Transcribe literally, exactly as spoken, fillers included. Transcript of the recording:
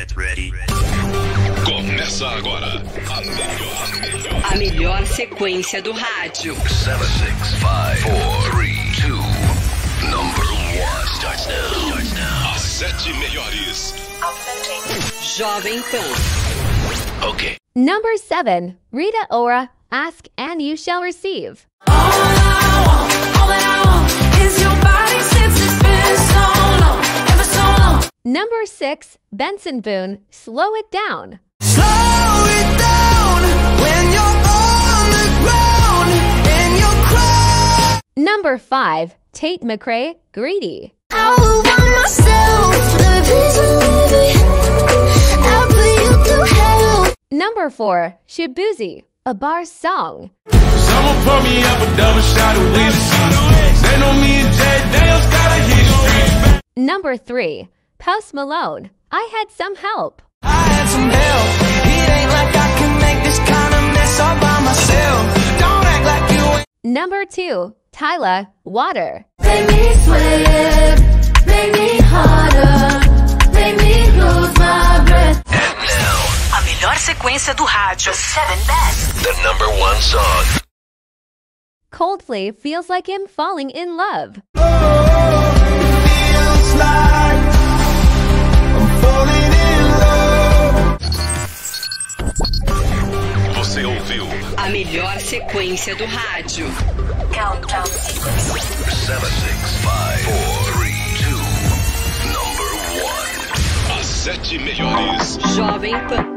Get ready. Começa agora a melhor, melhor. A melhor sequência do rádio. sete, seis, cinco, quatro, três, dois, number one. Starts now. Starts now. As sete melhores. Jovem Pan. Ok. Number seven, Rita Ora, Ask and You Shall Receive. All I want, all that I want is your body since it's been so long, ever so long. Number six, Benson Boone, Slow It Down. Slow it down when you're on the ground and you're crying. Number five, Tate McRae, Greedy. I will want myself the reason I'll put you through hell. Number four, Shaboozey, A Bar Song. Someone pour me up a double shot of whiskey. They know me and Jay Dale's got a history. Number three, Post Malone, I Had Some Help. I had some help. It ain't like I can make this kind of mess all by myself. Don't act like you ain't. Number two, Tyla, Water. Make me sweat, make me harder, make me lose my breath. And now, A melhor sequência do rádio. Seven best. the number one song. Coldplay, Feels Like Him Falling in Love. Feels like I'm falling in love. Você ouviu A melhor sequência do rádio. sete, seis, cinco, quatro, três, dois, number one. As sete melhores. Jovem Pan.